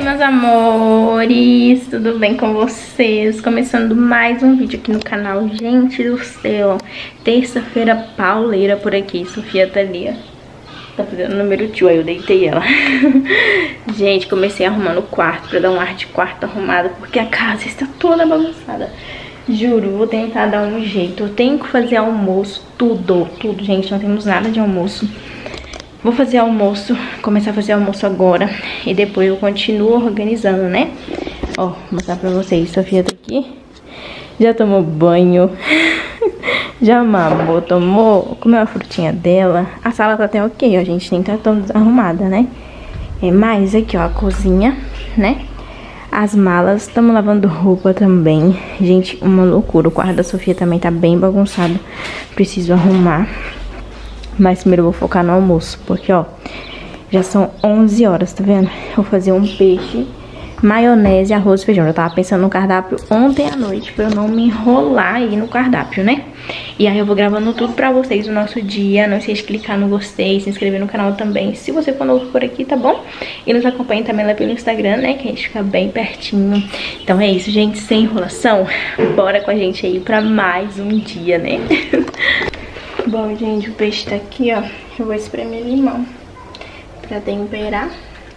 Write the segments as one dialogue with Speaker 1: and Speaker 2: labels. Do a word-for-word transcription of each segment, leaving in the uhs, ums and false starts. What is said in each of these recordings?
Speaker 1: meus amores, tudo bem com vocês? Começando mais um vídeo aqui no canal. Gente do céu, terça-feira pauleira por aqui. Sofia tá ali, ó, tá fazendo o número dois, aí eu deitei ela. Gente, comecei arrumando o quarto pra dar um ar de quarto arrumado, porque a casa está toda bagunçada. Juro, vou tentar dar um jeito. Eu tenho que fazer almoço, tudo, tudo, gente, não temos nada de almoço. Vou fazer almoço, começar a fazer almoço agora e depois eu continuo organizando, né? Ó, vou mostrar pra vocês. Sofia tá aqui, já tomou banho, já mamou, tomou, comeu a frutinha dela. A sala tá até ok, ó, gente, nem tá tão desarrumada, né? É mais aqui, ó, a cozinha, né? As malas, estamos lavando roupa também. Gente, uma loucura, o quarto da Sofia também tá bem bagunçado, preciso arrumar. Mas primeiro eu vou focar no almoço, porque, ó, já são onze horas, tá vendo? Eu vou fazer um peixe, maionese, arroz e feijão. Eu tava pensando no cardápio ontem à noite, pra eu não me enrolar aí no cardápio, né? E aí eu vou gravando tudo pra vocês no nosso dia. Não esqueça de clicar no gostei, se inscrever no canal também, se você for novo por aqui, tá bom? E nos acompanhe também lá pelo Instagram, né? Que a gente fica bem pertinho. Então é isso, gente, sem enrolação. Bora com a gente aí pra mais um dia, né? Bom, gente, o peixe tá aqui, ó. Eu vou espremer limão pra temperar.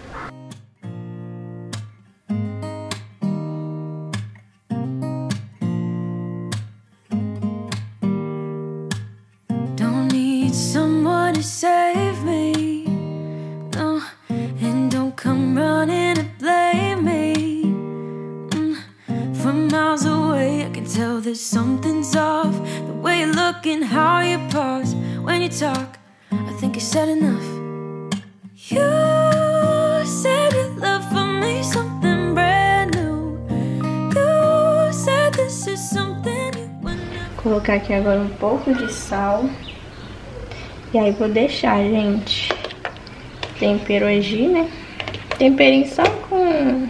Speaker 2: Don't need someone to save me, no, and don't come running to blame me. mm. From miles away I can tell that something's off. The way you look and how you pause when you talk, I think you said enough. You said you love for me something brand new. You said this is something you would never.
Speaker 1: Vou colocar aqui agora um pouco de sal. E aí vou deixar, gente. Tempero agir, né? Temperinho só com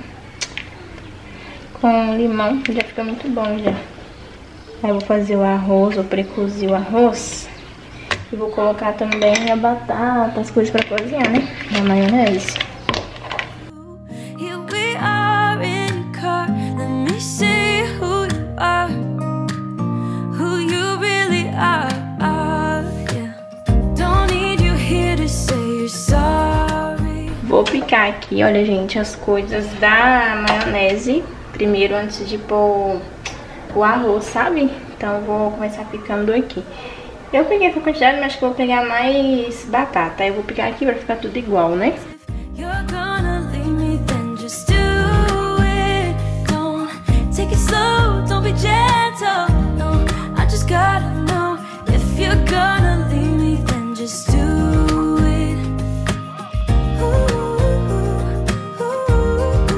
Speaker 1: com limão, já fica muito bom já. Aí eu vou fazer o arroz, vou precozer o arroz. E vou colocar também a batata, as coisas pra cozinhar, né? Na maionese.
Speaker 2: Here we are in your car. Let me see who you are, who you really are. Yeah. Don't need you here to say you're sorry.
Speaker 1: Vou picar aqui, olha, gente, as coisas da maionese primeiro antes de pôr o arroz, sabe? Então vou começar picando aqui. Eu peguei essa quantidade, mas acho que vou pegar mais batata. Aí eu vou picar aqui pra ficar tudo igual, né?
Speaker 2: You're gonna leave me, then just do it. Don't take it slow, don't be gentle. No, I just gotta know if you're gonna leave me, then just do it. Ooh, ooh, ooh,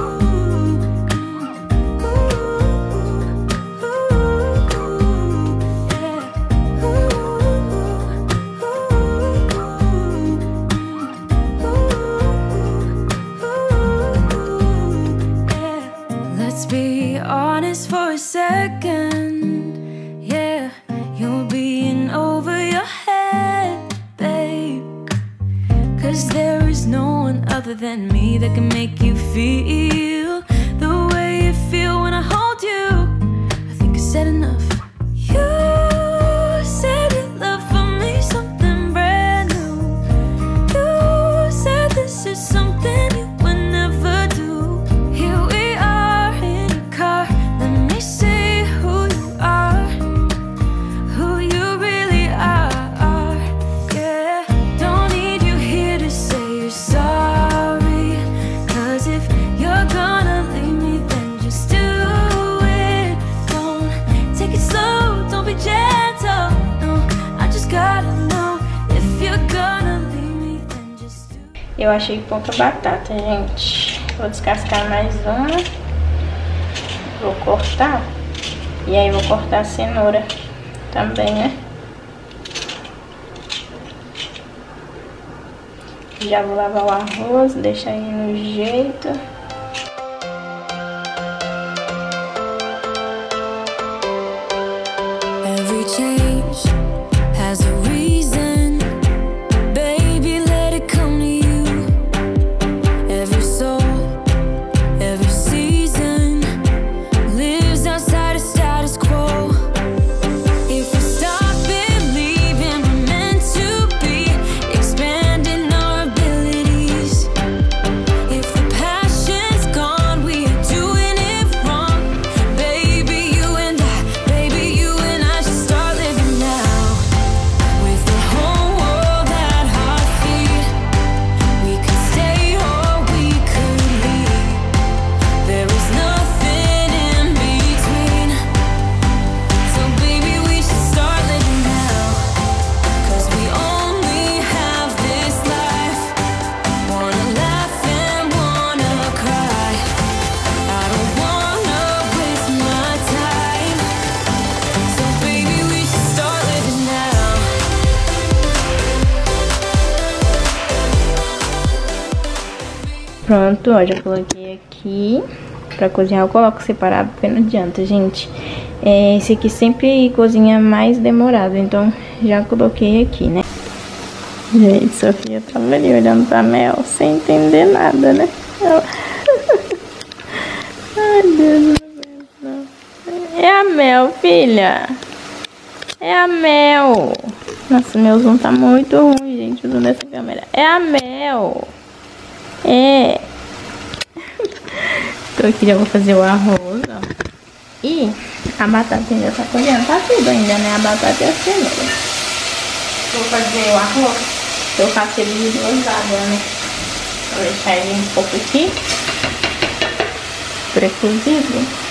Speaker 2: Let's be honest for a second. Yeah, you're being over your head, babe. Cause there is no one other than me that can make you feel the way you feel when I hold you. I think I said enough. You said you love for me something brand new. You said this is something you would never do. Here we are in your car. Let me see who you are, who you really are. Yeah. Don't need you here to say you're sorry. Cause if you're gonna leave me, then just do it. Don't take it slow, don't be gentle. No, I just gotta know if you're gonna leave me, then just do it.
Speaker 1: Eu achei pouca batata, gente. Vou descascar mais uma. Vou cortar. E aí vou cortar a cenoura também, né? Já vou lavar o arroz, deixar aí no jeito.
Speaker 2: Every change has a reason. Baby, let it come to you. Every soul
Speaker 1: Pronto, ó, já coloquei aqui. Pra cozinhar eu coloco separado, porque não adianta, gente. É, esse aqui sempre cozinha mais demorado, então já coloquei aqui, né? Gente, Sofia tava ali olhando pra Mel sem entender nada, né? Ela... Ai, Deus do céu. É a Mel, filha. É a Mel. Nossa, meu zoom tá muito ruim, gente, usando essa câmera. É a Mel. É. Então aqui já vou fazer o arroz, ó. E a batata ainda tá cozinhando. Tá tudo ainda, né? A batata e a cenoura. Vou fazer o arroz. Eu faço ele de duas águas, né? Vou deixar ele um pouco aqui. Pré-cozido.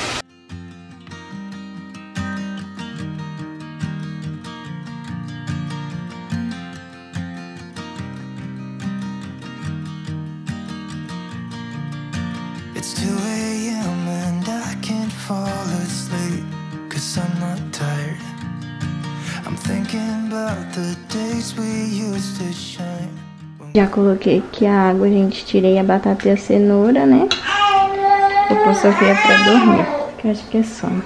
Speaker 2: It's two A M and I can't fall asleep, 'cause I'm not tired. I'm thinking about the days we used to shine.
Speaker 1: Já coloquei aqui a água, gente. Tirei a batata e a cenoura, né? Vou pôr Sofia pra dormir, que eu acho que é sono.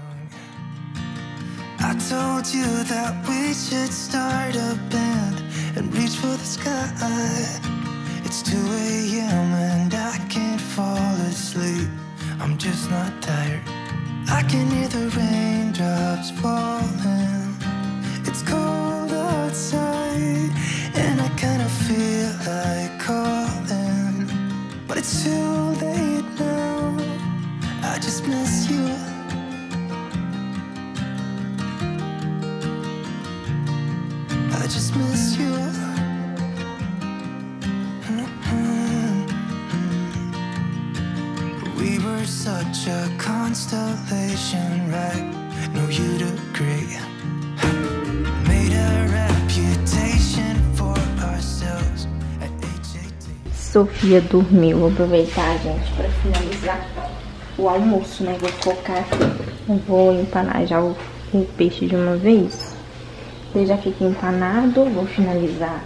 Speaker 2: I told you that we should start a band and reach for the sky. It's two A M and I can't fall asleep. I'm just not tired. I can hear the raindrops falling. It's cold outside and I kinda feel like calling, but it's too late now. I just miss you. I just miss you. We were such a constellation, right? No, you'd agree. Made a reputation for ourselves at H A T.
Speaker 1: Sofia dormiu. Vou aproveitar, gente, pra finalizar o almoço, né? Vou colocar aqui. Eu vou empanar já o, o peixe de uma vez. Ele já fica empanado. Vou finalizar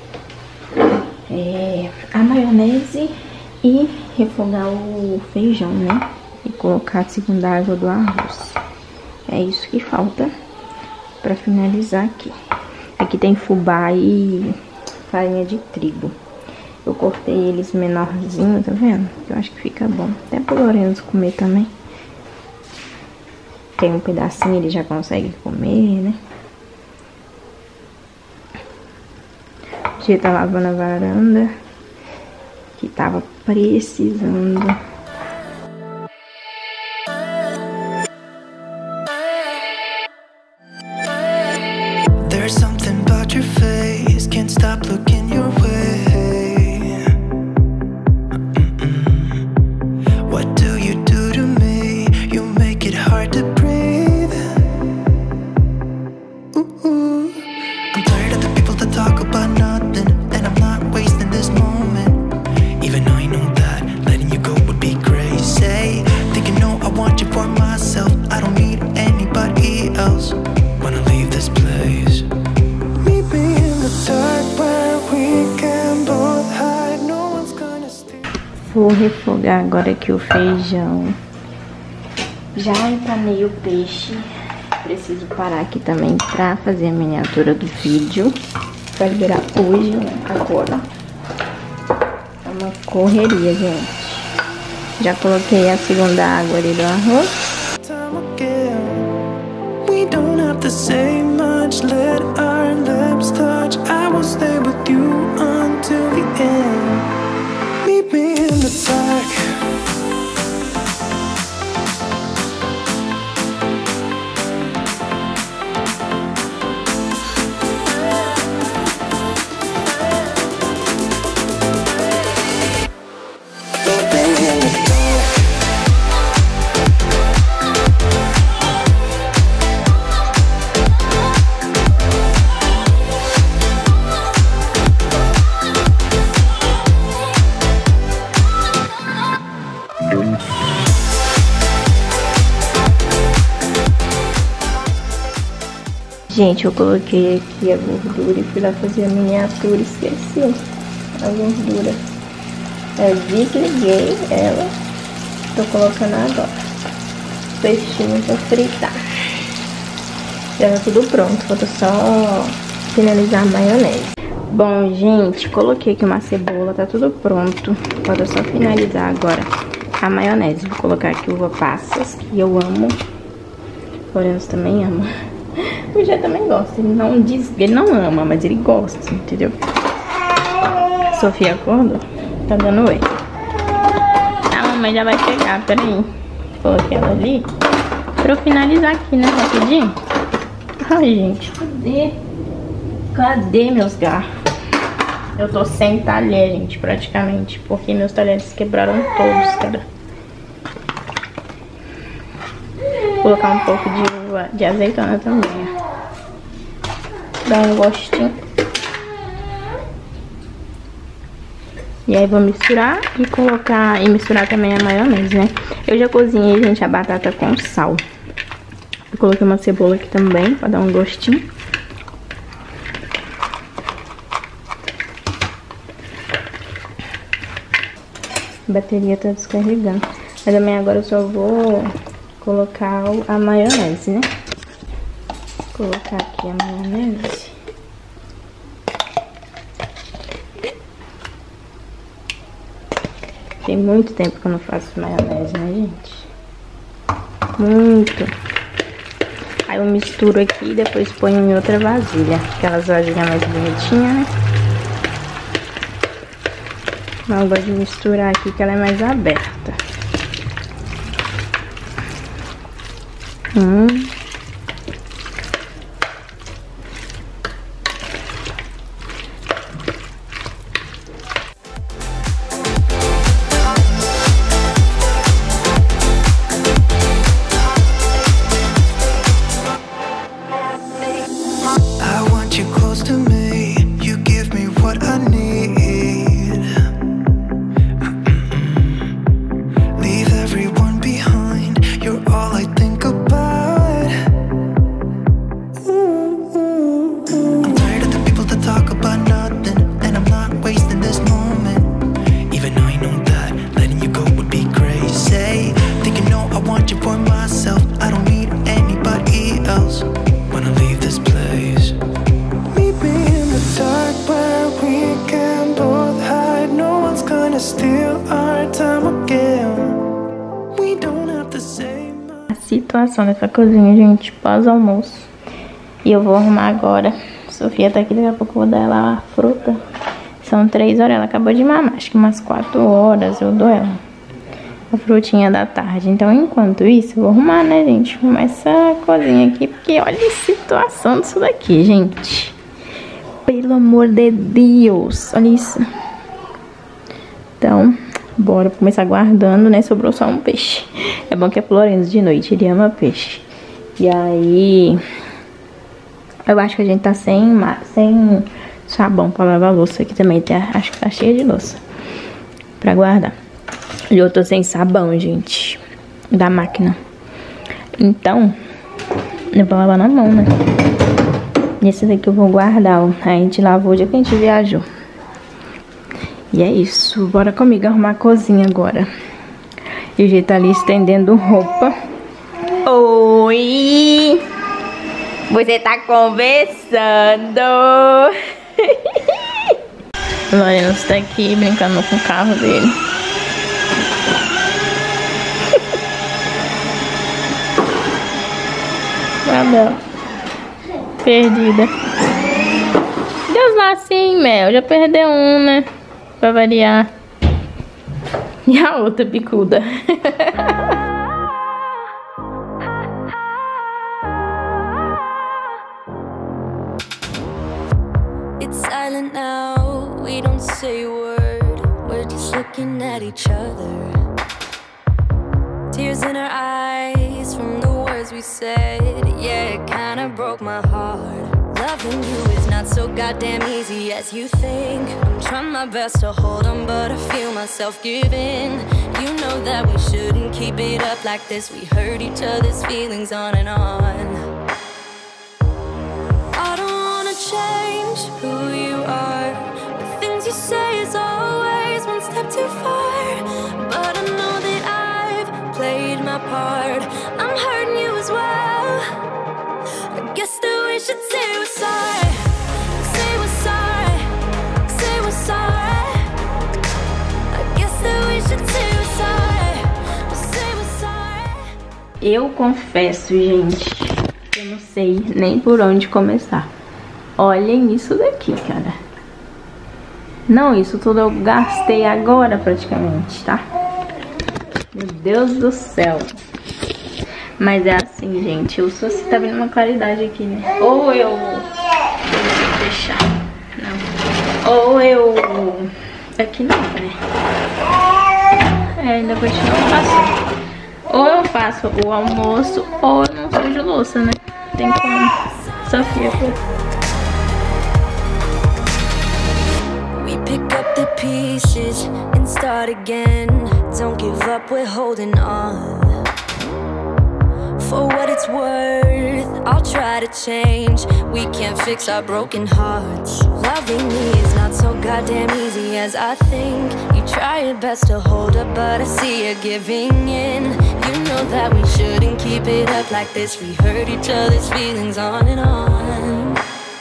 Speaker 1: é, a maionese e refogar o feijão, né? E colocar a segunda água do arroz. É isso que falta pra finalizar aqui. Aqui tem fubá e farinha de trigo. Eu cortei eles menorzinho, tá vendo? Eu acho que fica bom. Até pro Lourenço comer também. Tem um pedacinho, ele já consegue comer, né? O Gia tá lavando a varanda, que tava precisando.
Speaker 2: There's something about your face, can't stop looking your way. Mm-mm. What do you do to me? You make it hard to breathe. Ooh. I'm tired of the people that talk about nothing, and I'm not wasting this moment. Even though I know that letting you go would be crazy. Thinking no, I want you for myself, I don't need anybody else. Wanna leave this place. Meet me in the dark where we can both hide. No one's gonna steal.
Speaker 1: Vou refogar agora aqui o feijão. Já empanei o peixe. Preciso parar aqui também pra fazer a miniatura do vídeo. Vai liberar hoje, né? Agora. É uma correria, gente. Já coloquei a segunda água ali do arroz.
Speaker 2: Time again. We don't have to say much. Let our lips touch. I will stay with you until the end. Meet me in the dark.
Speaker 1: Gente, eu coloquei aqui a gordura e fui lá fazer a miniatura, esqueci a gordura. Eu desliguei ela. Tô colocando agora peixinho pra fritar. Já tá tudo pronto, falta só finalizar a maionese. Bom, gente, coloquei aqui uma cebola, tá tudo pronto. Falta só finalizar agora a maionese. Vou colocar aqui uva passas, que eu amo. O Lourenço também ama. O Jé também gosta, ele não diz, ele não ama, mas ele gosta, entendeu? Sofia acordou, tá dando oi. A mamãe já vai chegar, peraí. Coloquei ela ali pra eu finalizar aqui, né, rapidinho. Ai, gente, cadê? Cadê meus garfos? Eu tô sem talher, gente, praticamente, porque meus talheres quebraram todos, cara. Vou colocar um pouco de uva, de azeitona também, ó. Dá um gostinho. E aí vou misturar e colocar, e misturar também a maionese, né? Eu já cozinhei, gente, a batata com sal. Eu coloquei uma cebola aqui também, pra dar um gostinho. A bateria tá descarregando. Mas também agora eu só vou colocar a maionese, né? Vou colocar aqui a maionese. Tem muito tempo que eu não faço maionese, né, gente? Muito. Aí eu misturo aqui e depois ponho em outra vasilha. Aquelas vasilhas mais bonitinhas, né? Mas eu gosto de misturar aqui que ela é mais aberta. Hum. Situação dessa cozinha, gente, pós-almoço. E eu vou arrumar agora. Sofia tá aqui, daqui a pouco eu vou dar ela a fruta. São três horas, ela acabou de mamar. Acho que umas quatro horas eu dou ela a frutinha da tarde. Então, enquanto isso, eu vou arrumar, né, gente? Arrumar essa cozinha aqui, porque olha a situação disso daqui, gente. Pelo amor de Deus, olha isso. Então, bora começar guardando, né? Sobrou só um peixe. É bom que é Lourenço de noite, ele ama peixe. E aí, eu acho que a gente tá sem, sem sabão pra lavar a louça aqui também. Tá? Acho que tá cheia de louça pra guardar. E eu tô sem sabão, gente, da máquina. Então, eu vou lavar na mão, né? E esse daqui eu vou guardar, ó. A gente lavou o dia que a gente viajou. E é isso, bora comigo arrumar a cozinha agora. E o jeito tá ali estendendo roupa. Oi! Você tá conversando? O Lourenço tá aqui brincando com o carro dele. Abel. Perdida. Deus lá sim, Mel. Já perdeu um, né? Pra variar. E a outra bicuda.
Speaker 2: It's silent now, we don't say a word. We're just looking at each other. Tears in our eyes from the words we said. Yeah, it kinda broke my heart. Loving you is not so goddamn easy as you think. I'm trying my best to hold on, but I feel myself giving. You know that we shouldn't keep it up like this. We hurt each other's feelings on and on. I don't wanna change who you are. The things you say is always always one step too far, but I know that I've played my part. I'm hurting you as well. I guess that we should say we're sorry. Say we're sorry. Say we're sorry. I guess that we should say we're sorry. Say we're sorry.
Speaker 1: Eu confesso, gente, eu não sei nem por onde começar. Olhem isso daqui, cara. Não, isso tudo eu gastei agora praticamente, tá? Meu Deus do céu. Mas é assim, gente. O Suci tá vendo uma claridade aqui, né? Ou eu... Vou deixar. Não. Ou eu... Aqui não, né? É, ainda continua passando. Ou eu faço o almoço, ou eu não sujo louça, né? Tem como. Sofia, pô.
Speaker 2: We pick up the pieces and start again. Don't give up, we're holding on. For what it's worth, I'll try to change. We can't fix our broken hearts. Loving me is not so goddamn easy as I think. You try your best to hold up, but I see you giving in. You know that we shouldn't keep it up like this. We hurt each other's feelings on and on.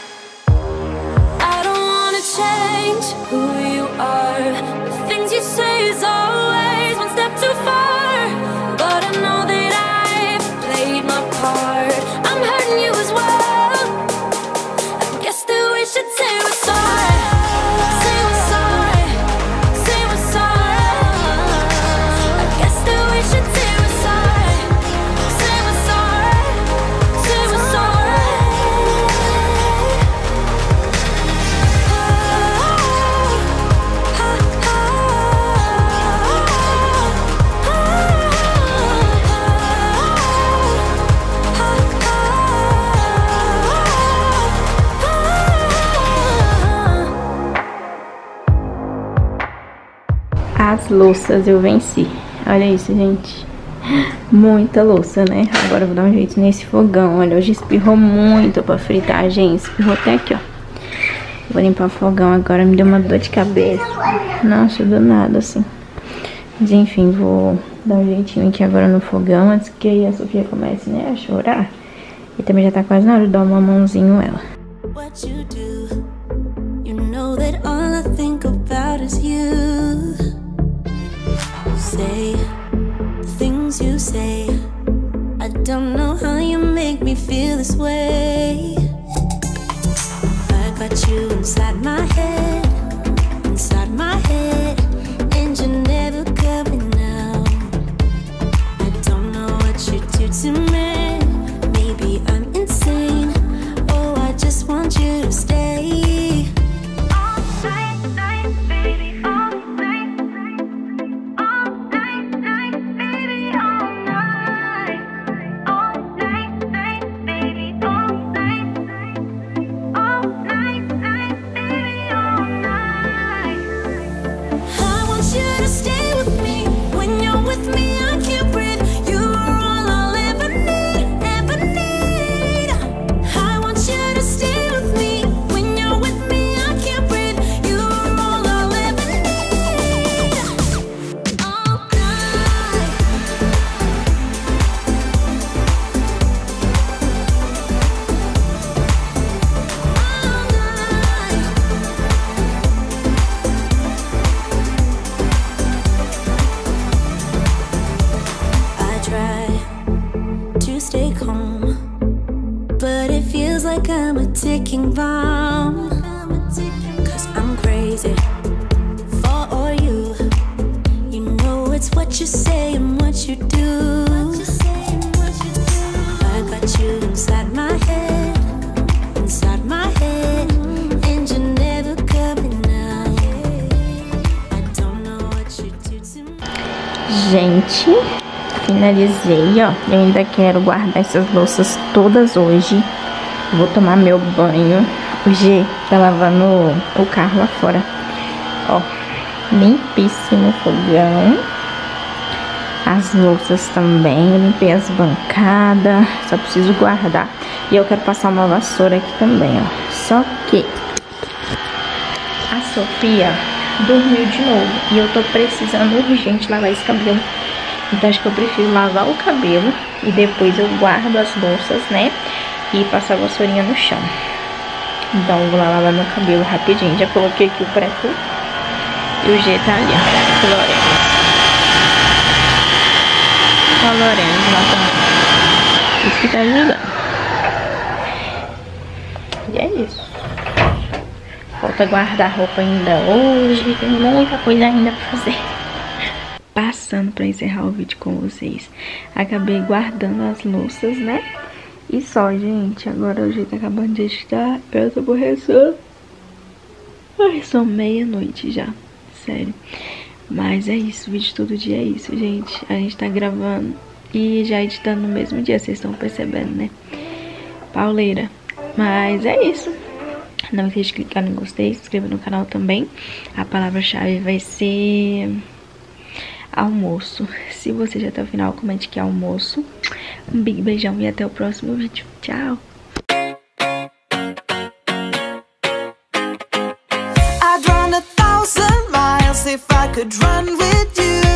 Speaker 2: I don't wanna change who you are. The things you say is always one step too far, but I know that I've played my part. I'm hurting you as well. I guess that we should say we're sorry. Say we're sorry. Say we're sorry. I guess that we should say we're sorry. Say we're sorry. Say we're sorry.
Speaker 1: As louças eu venci. Olha isso, gente. Muita louça, né? Agora eu vou dar um jeito nesse fogão. Olha, hoje espirrou muito pra fritar, gente. Espirrou até aqui, ó. Vou limpar o fogão agora. Me deu uma dor de cabeça. Nossa, do nada, assim. Mas enfim, vou dar um jeitinho aqui agora no fogão, antes que a Sofia comece, né, a chorar. E também já tá quase na hora de dar uma mãozinho ela.
Speaker 2: What you do, you know that all I think about is you. Say the things you say. I don't know how you make me feel this way. I got you inside my head, inside my head, and you're never coming out. I don't know what you do to me. Maybe I'm insane. Oh, I just want you to stay. All night, night, baby, all night. All night, night, baby, all night. All night, night, baby, all night. All night, night, baby, all night. I want you to stay with me. When you're with me, I can't breathe. You are all I'll ever need, ever need. I want you to stay with me. When you're with me, I can't breathe. You are all I'll ever need. All night. All night. I try to stay calm, but it feels like I'm a ticking bomb. Cause I'm crazy for you. You know it's what you say and what you do. I got you inside my head, inside my head, and you're never coming out. I don't know what you do to me.
Speaker 1: Gente, finalizei, ó. Eu ainda quero guardar essas louças todas hoje. Vou tomar meu banho. O G tá lavando o carro lá fora. Ó, limpíssimo o fogão. As louças também. Eu limpei as bancadas. Só preciso guardar. E eu quero passar uma vassoura aqui também, ó. Só que a Sofia dormiu de novo. E eu tô precisando urgente lavar esse cabelo. Então acho que eu prefiro lavar o cabelo e depois eu guardo as louças, né? E passar a vassourinha no chão. Então eu vou lá lavar meu cabelo rapidinho. Já coloquei aqui o preto e o G tá ali, ó, o Lourenço. Ó, o Lourenço lá também. Isso que tá ajudando. E é isso. Falta guardar roupa ainda hoje. Tem muita coisa ainda pra fazer. Passando pra encerrar o vídeo com vocês. Acabei guardando as louças, né? E só, gente. Agora o jeito tá acabando de editar. Eu tô borrechando. Ai, são meia-noite já. Sério. Mas é isso. O vídeo todo dia é isso, gente. A gente tá gravando e já editando no mesmo dia. Vocês estão percebendo, né? Pauleira. Mas é isso. Não esqueça de clicar no gostei, se inscreva no canal também. A palavra-chave vai ser almoço. Se você já tá no final, comente que é almoço. Um big beijão e até o próximo vídeo. Tchau!
Speaker 2: I'd run a thousand miles if I could run with you.